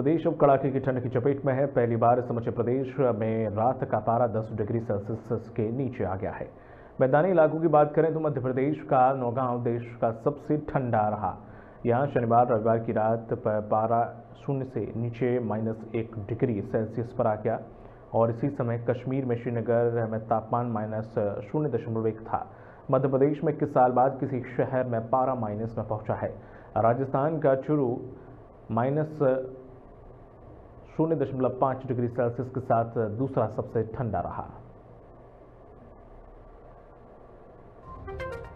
प्रदेश अब कड़ाके की ठंड की चपेट में है। पहली बार समूचे प्रदेश में रात का पारा 10 डिग्री सेल्सियस के नीचे आ गया है। मैदानी इलाकों की बात करें तो मध्य प्रदेश का नौगांव देश का सबसे ठंडा रहा। यहाँ शनिवार रविवार की रात पारा शून्य से नीचे -1 डिग्री सेल्सियस पर आ गया और इसी समय कश्मीर में श्रीनगर में तापमान -0.1 था। मध्य प्रदेश में 21 साल बाद किसी शहर में पारा माइनस में पहुंचा है। राजस्थान का चूरू -0.5 डिग्री सेल्सियस के साथ दूसरा सबसे ठंडा रहा।